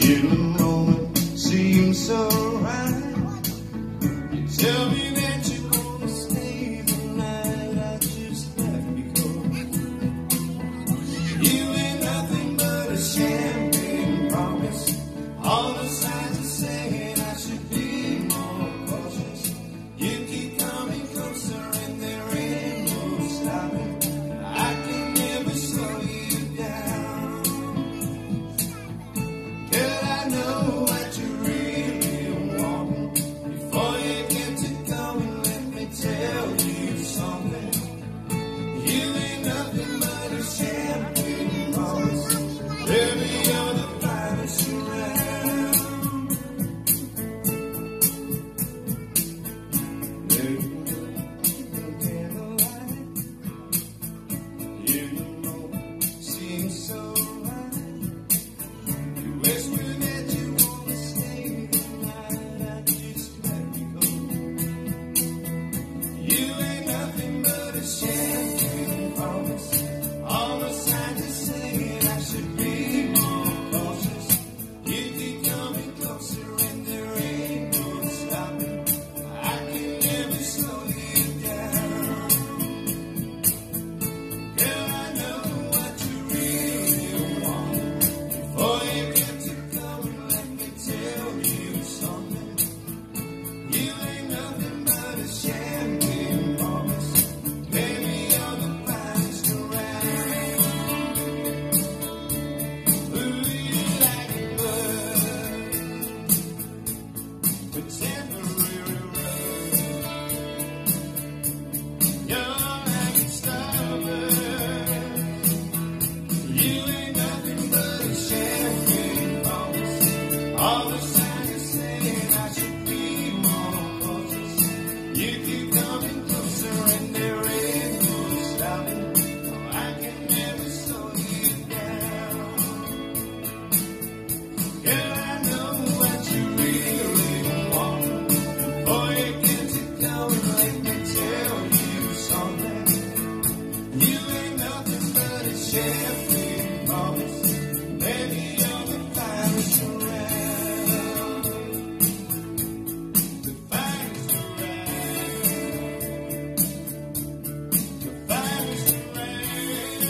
In the moment seems so right. You tell me that you wanna stay the night. I just left because you ain't nothing but a champagne promise. All the signs are saying I should be more cautious. You keep coming closer and there ain't no stopping. I can never slow you down. Girl, I know what you really want. Before you get to going, let me tell you something. You ain't nothing but a champagne promise. Baby, you're the finest around. Baby, the candlelight. You know, seems so right. You whisper that you wanna stay the night. I just let you go. You ain't nothing but a champagne promise. All the signs are saying I should be more cautious. You keep coming closer and there ain't no stopping. I can never slow you down. Girl, I know what you really want. Before you get to going, let me tell you something. You ain't nothing but a champagne promise. Baby, you're the finest around. Ooh, you like a bird with temporary rust. You're like a starburst. You ain't nothing but a champagne promise. All the signs are saying I should be more cautious. You keep coming closer and there ain't no stopping. No, I can never slow you down. Girl, I know what you really want. Before you get to going, let me tell you something. You ain't nothing but a champagne promise. Baby, you're the finest around. The finest around. The finest around.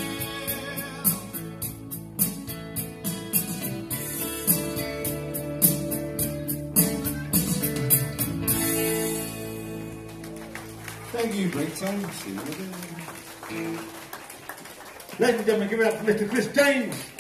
Thank you, great song. See you again. Ladies and gentlemen, give it up for Mr. Chris James.